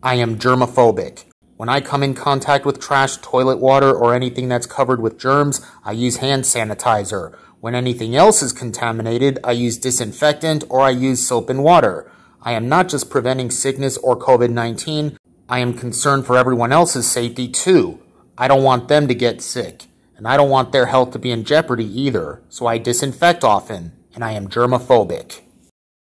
I am germaphobic. When I come in contact with trash, toilet water, or anything that's covered with germs, I use hand sanitizer. When anything else is contaminated, I use disinfectant or I use soap and water. I am not just preventing sickness or COVID-19, I am concerned for everyone else's safety too. I don't want them to get sick, and I don't want their health to be in jeopardy either, so I disinfect often, and I am germaphobic.